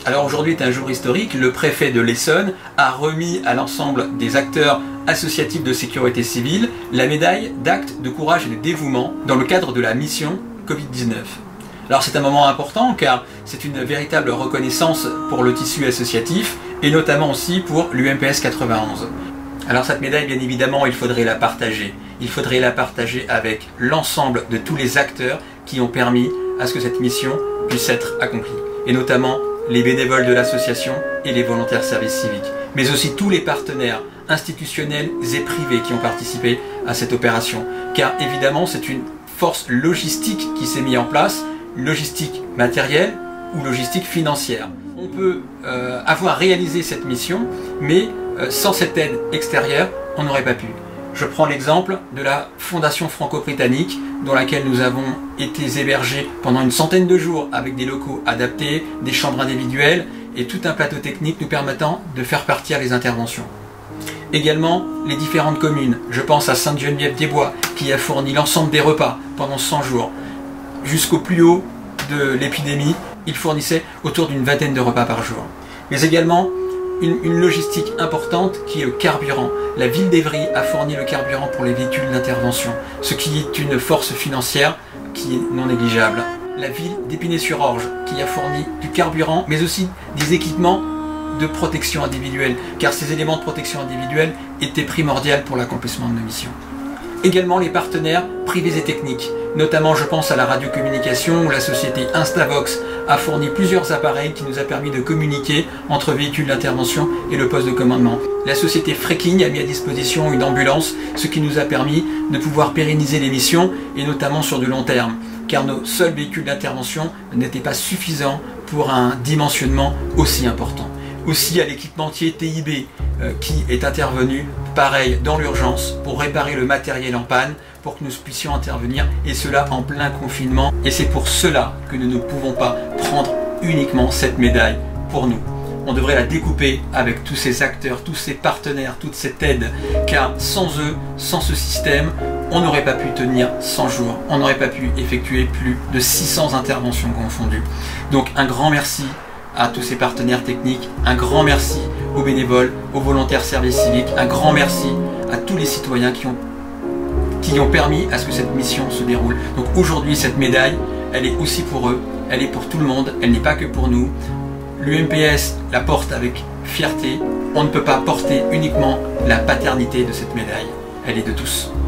Alors aujourd'hui est un jour historique, le préfet de l'Essonne a remis à l'ensemble des acteurs associatifs de sécurité civile la médaille d'acte de courage et de dévouement dans le cadre de la mission Covid-19. Alors c'est un moment important car c'est une véritable reconnaissance pour le tissu associatif et notamment aussi pour l'UMPS 91. Alors cette médaille, bien évidemment, il faudrait la partager. Il faudrait la partager avec l'ensemble de tous les acteurs qui ont permis à ce que cette mission puisse être accomplie. Et notamment les bénévoles de l'association et les volontaires service civique. Mais aussi tous les partenaires institutionnels et privés qui ont participé à cette opération. Car évidemment, c'est une force logistique qui s'est mise en place, logistique matérielle ou logistique financière. On peut avoir réalisé cette mission, mais sans cette aide extérieure, on n'aurait pas pu. Je prends l'exemple de la Fondation franco-britannique dans laquelle nous avons été hébergés pendant une centaine de jours avec des locaux adaptés, des chambres individuelles et tout un plateau technique nous permettant de faire partir les interventions. Également, les différentes communes. Je pense à Sainte-Geneviève-des-Bois qui a fourni l'ensemble des repas pendant 100 jours. Jusqu'au plus haut de l'épidémie, il fournissait autour d'une vingtaine de repas par jour. Mais également, une logistique importante qui est le carburant. La ville d'Évry a fourni le carburant pour les véhicules d'intervention, ce qui est une force financière qui est non négligeable. La ville d'Épinay-sur-Orge qui a fourni du carburant, mais aussi des équipements de protection individuelle, car ces éléments de protection individuelle étaient primordiaux pour l'accomplissement de nos missions. Également les partenaires privés et techniques, notamment je pense à la radiocommunication où la société Instavox a fourni plusieurs appareils qui nous a permis de communiquer entre véhicules d'intervention et le poste de commandement. La société Freking a mis à disposition une ambulance, ce qui nous a permis de pouvoir pérenniser les missions et notamment sur du long terme, car nos seuls véhicules d'intervention n'étaient pas suffisants pour un dimensionnement aussi important. Aussi à l'équipementier TIB qui est intervenu, pareil, dans l'urgence pour réparer le matériel en panne pour que nous puissions intervenir et cela en plein confinement. Et c'est pour cela que nous ne pouvons pas prendre uniquement cette médaille pour nous. On devrait la découper avec tous ces acteurs, tous ces partenaires, toute cette aide, car sans eux, sans ce système, on n'aurait pas pu tenir 100 jours, on n'aurait pas pu effectuer plus de 600 interventions confondues. Donc un grand merci à tous ces partenaires techniques, un grand merci aux bénévoles, aux volontaires service civique, un grand merci à tous les citoyens qui ont permis à ce que cette mission se déroule. Donc aujourd'hui, cette médaille, elle est aussi pour eux, elle est pour tout le monde, elle n'est pas que pour nous. L'UMPS la porte avec fierté. On ne peut pas porter uniquement la paternité de cette médaille, elle est de tous.